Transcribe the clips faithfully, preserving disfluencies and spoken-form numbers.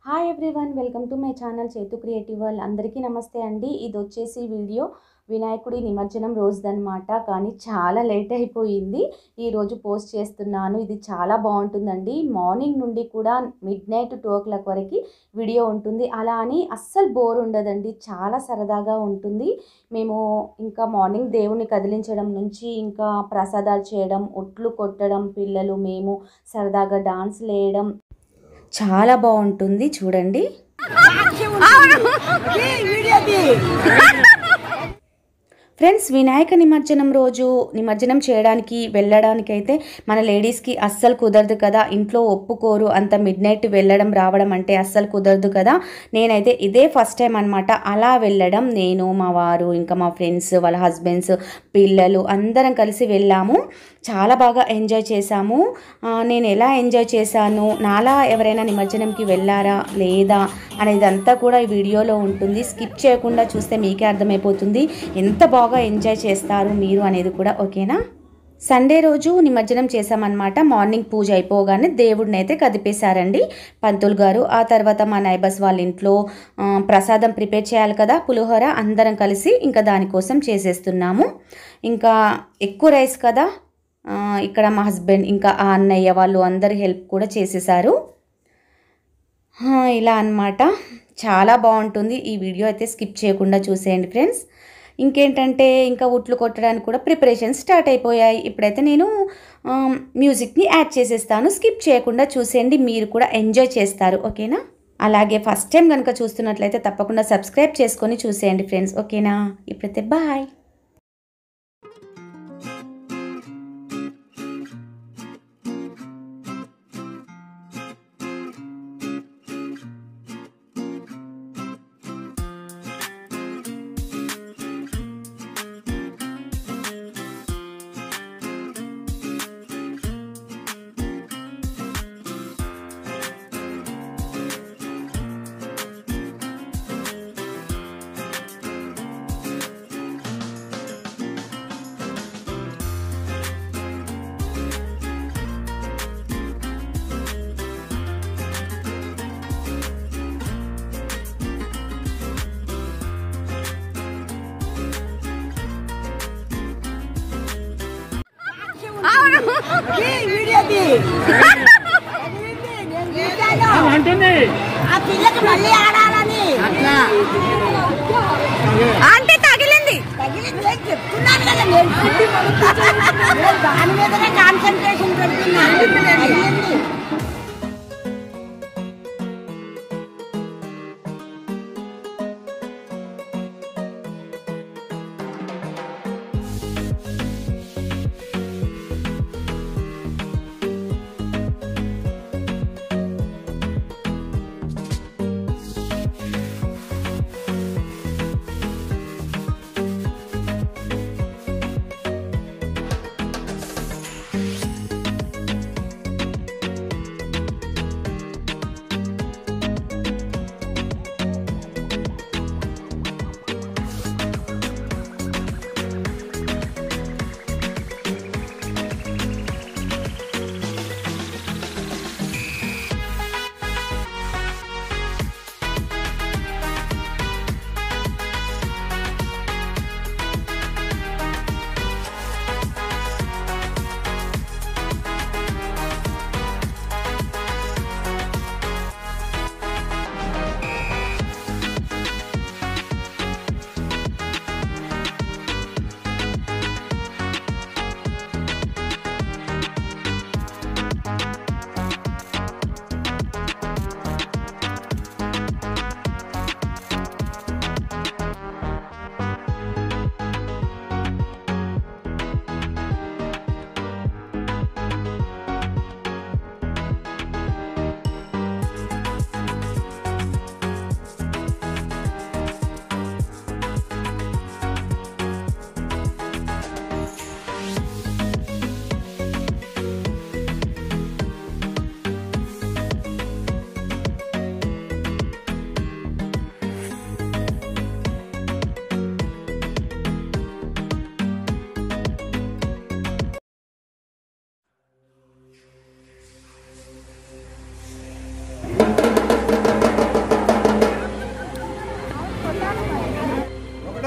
Hi everyone, welcome to my channel Chaitu creative world. అందరికీ నమస్తే అండి. ఇది వచ్చేసి వీడియో వినాయకుడి నిమజ్జనం రోజుదన్నమాట. కానీ చాలా లేట్ అయిపోయింది. ఈరోజు పోస్ట్ చేస్తున్నాను. ఇది చాలా బాగుంటుందండి. మార్నింగ్ నుండి కూడా midnight two o'clock వరకు వీడియో ఉంటుంది. అలా అని అస్సలు బోర్ ఉండదండి. చాలా సరదాగా ఉంటుంది. మేము ఇంకా మార్నింగ్ దేవుని కదిలించడం నుంచి ఇంకా ప్రసాదాలు చేయడం, ఒట్లు కొట్టడం, పిల్లలు మేము సరదాగా డాన్స్లు వేయడం చాలా బాగుంటుంది. చూడండి ఫ్రెండ్స్, వినాయక నిమజ్జనం రోజు నిమజ్జనం చేయడానికి వెళ్ళడానికి అయితే మన లేడీస్కి అస్సలు కుదరదు కదా. ఇంట్లో ఒప్పుకోరు. అంత మిడ్ నైట్ వెళ్ళడం రావడం అంటే అస్సలు కుదరదు కదా. నేనైతే ఇదే ఫస్ట్ టైం అనమాట అలా వెళ్ళడం. నేను, మా వారు, ఇంకా మా ఫ్రెండ్స్, వాళ్ళ హస్బెండ్స్, పిల్లలు అందరం కలిసి వెళ్ళాము. చాలా బాగా ఎంజాయ్ చేశాము. నేను ఎలా ఎంజాయ్ చేశాను, నాలా ఎవరైనా నిమజ్జనంకి వెళ్ళారా లేదా అనేదంతా కూడా ఈ వీడియోలో ఉంటుంది. స్కిప్ చేయకుండా చూస్తే మీకే అర్థమైపోతుంది ఎంత బాగా ఎంజాయ్ చేస్తారు మీరు అనేది కూడా. ఓకేనా? సండే రోజు నిమజ్జనం చేశామన్నమాట. మార్నింగ్ పూజ అయిపోగానే దేవుడిని అయితే కదిపేశారండి పంతులు గారు. ఆ తర్వాత మా నైబర్స్ వాళ్ళ ఇంట్లో ప్రసాదం ప్రిపేర్ చేయాలి కదా, పులిహోర. అందరం కలిసి ఇంకా దానికోసం చేసేస్తున్నాము. ఇంకా ఎక్కువ రైస్ కదా, ఇక్కడ మా హస్బెండ్ ఇంకా ఆ అన్నయ్య వాళ్ళు అందరు హెల్ప్ కూడా చేసేసారు. ఇలా అన్నమాట. చాలా బాగుంటుంది. ఈ వీడియో అయితే స్కిప్ చేయకుండా చూసేయండి ఫ్రెండ్స్. ఇంకేంటంటే ఇంకా ఉట్లు కొట్టడానికి కూడా ప్రిపరేషన్ స్టార్ట్ అయిపోయాయి. ఇప్పుడైతే నేను మ్యూజిక్ని యాడ్ చేసేస్తాను. స్కిప్ చేయకుండా చూసేయండి, మీరు కూడా ఎంజాయ్ చేస్తారు. ఓకేనా? అలాగే ఫస్ట్ టైం కనుక చూస్తున్నట్లయితే తప్పకుండా సబ్స్క్రైబ్ చేసుకొని చూసేయండి ఫ్రెండ్స్. ఓకేనా? ఇప్పుడైతే బాయ్. అంటే తగిలింది చెప్తున్నాను కదా, నేను దాని మీదనే కాన్సన్ట్రేషన్ పెడుతున్నా.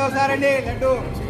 ఒకసారండి లడ్డు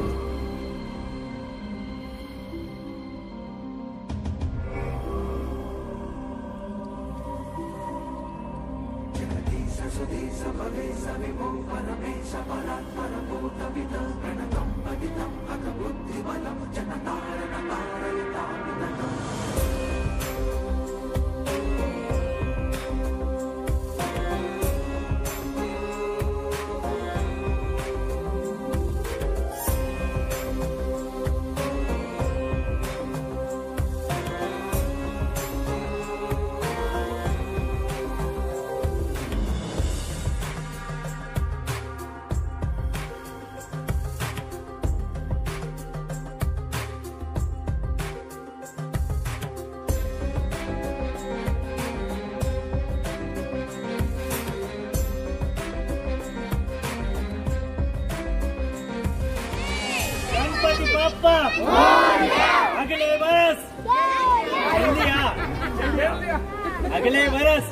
अगले बरस अगले बरस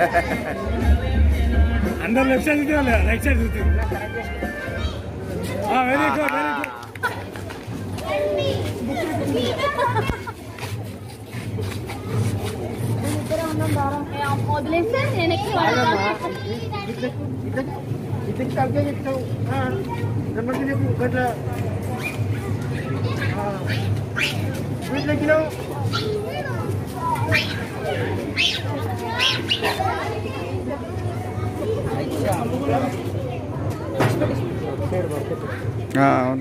अंदर लेफ्ट साइड देते वाले राइट साइड देते हां वेरी गुड वेरी गुड మొదలేస్తే వెనక్కి వాడతాను ఇట్లా తగ్గ చెప్తావు నెంబర్ చెప్పు గట్ల వీటిలో కిలో అవును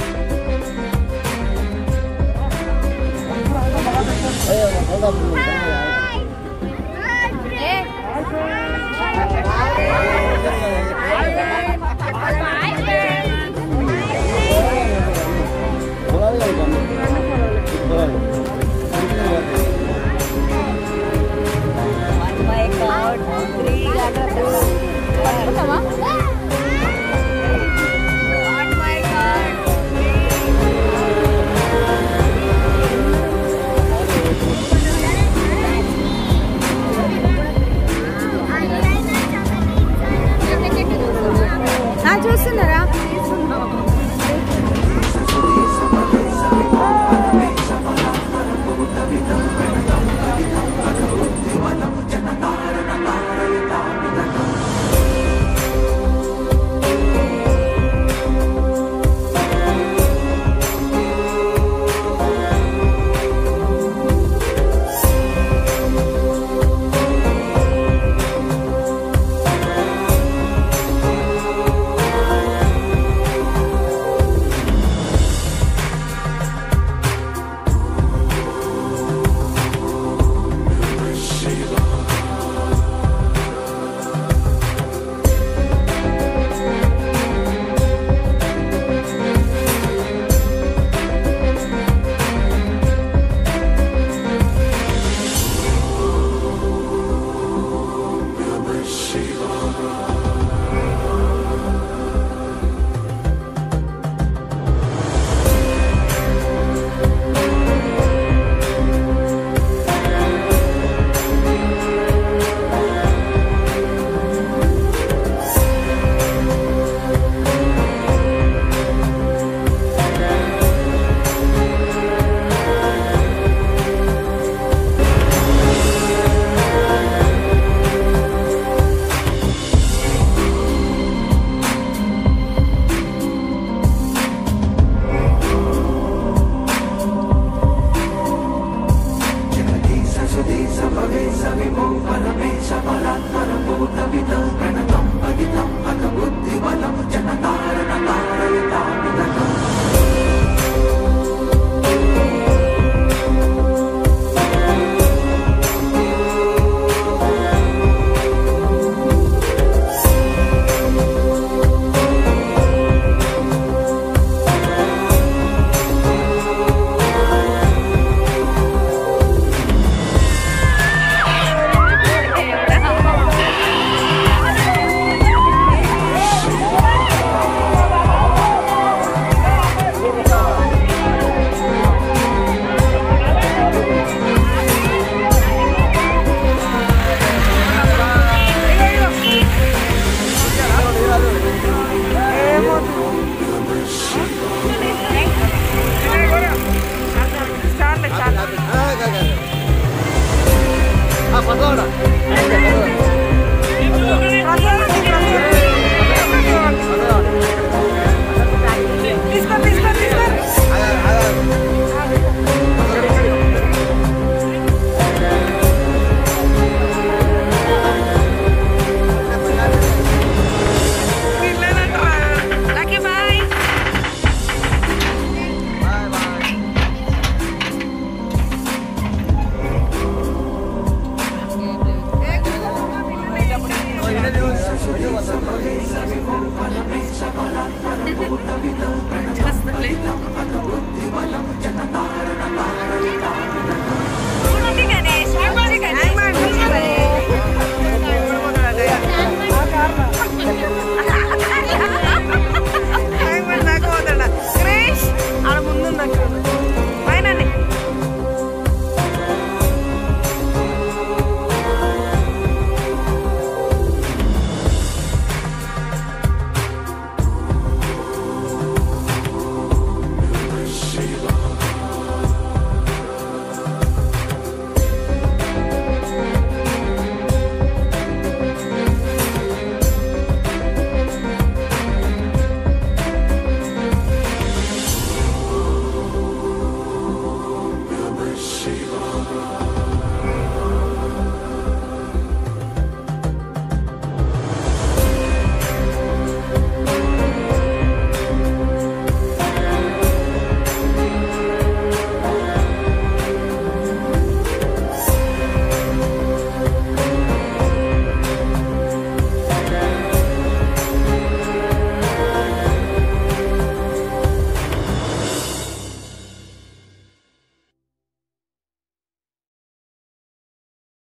Hey, hold up.